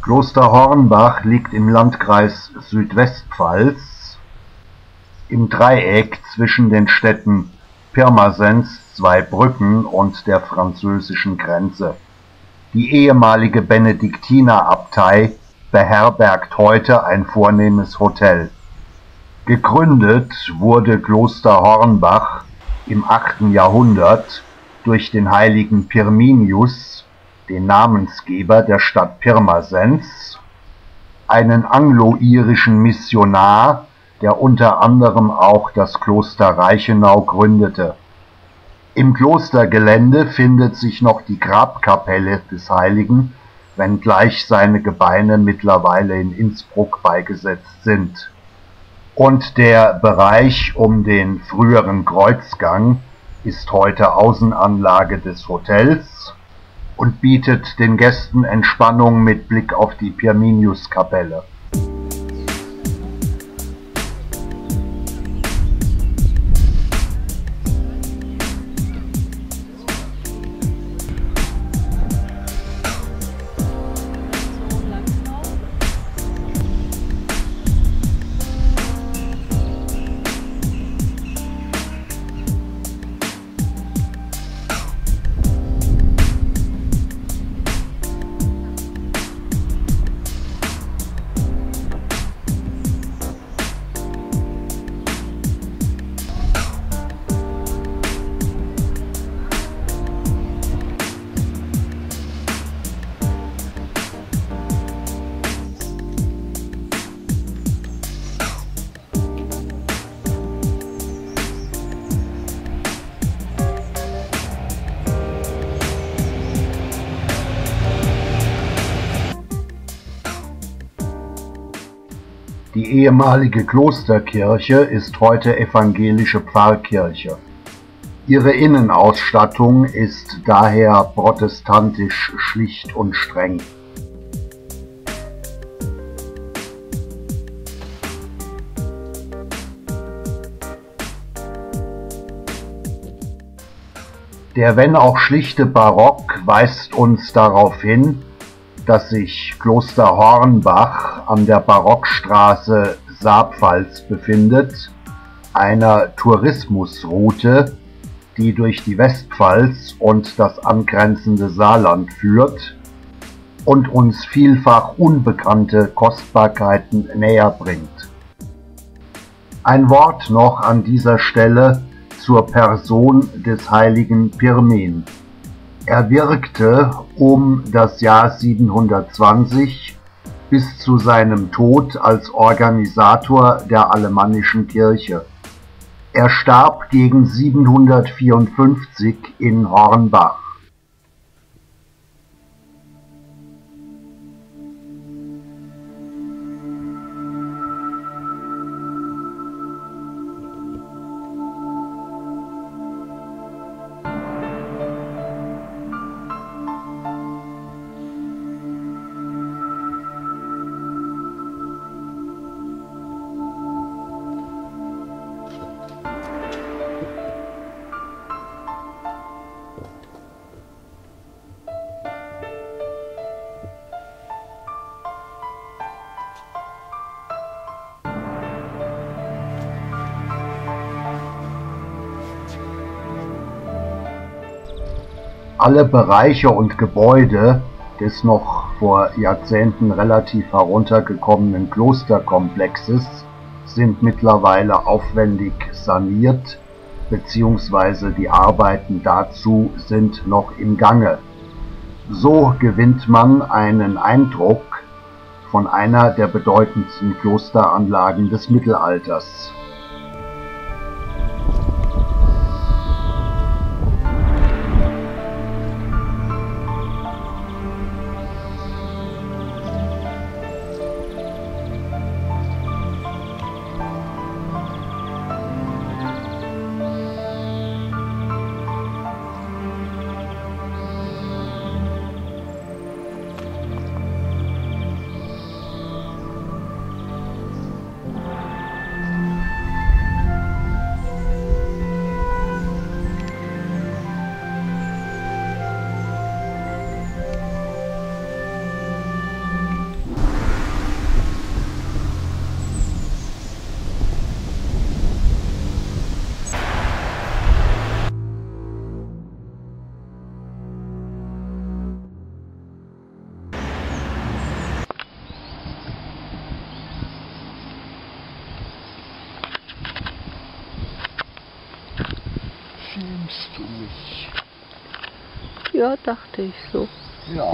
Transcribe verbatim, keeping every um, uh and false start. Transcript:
Kloster Hornbach liegt im Landkreis Südwestpfalz im Dreieck zwischen den Städten Pirmasens, Zweibrücken und der französischen Grenze. Die ehemalige Benediktinerabtei beherbergt heute ein vornehmes Hotel. Gegründet wurde Kloster Hornbach im achten Jahrhundert durch den heiligen Pirminius, den Namensgeber der Stadt Pirmasens, einen anglo-irischen Missionar, der unter anderem auch das Kloster Reichenau gründete. Im Klostergelände findet sich noch die Grabkapelle des Heiligen, wenngleich seine Gebeine mittlerweile in Innsbruck beigesetzt sind. Und der Bereich um den früheren Kreuzgang ist heute Außenanlage des Hotels und bietet den Gästen Entspannung mit Blick auf die Pirminiuskapelle. Die ehemalige Klosterkirche ist heute evangelische Pfarrkirche. Ihre Innenausstattung ist daher protestantisch schlicht und streng. Der wenn auch schlichte Barock weist uns darauf hin, dass sich Kloster Hornbach an der Barockstraße Saarpfalz befindet, einer Tourismusroute, die durch die Westpfalz und das angrenzende Saarland führt und uns vielfach unbekannte Kostbarkeiten näher bringt. Ein Wort noch an dieser Stelle zur Person des heiligen Pirmin. Er wirkte um das Jahr siebenhundertzwanzig bis zu seinem Tod als Organisator der alemannischen Kirche. Er starb gegen siebenhundertvierundfünfzig in Hornbach. Alle Bereiche und Gebäude des noch vor Jahrzehnten relativ heruntergekommenen Klosterkomplexes sind mittlerweile aufwendig saniert, beziehungsweise die Arbeiten dazu sind noch im Gange. So gewinnt man einen Eindruck von einer der bedeutendsten Klosteranlagen des Mittelalters. schämst du mich? Ja, dachte ich so. Ja.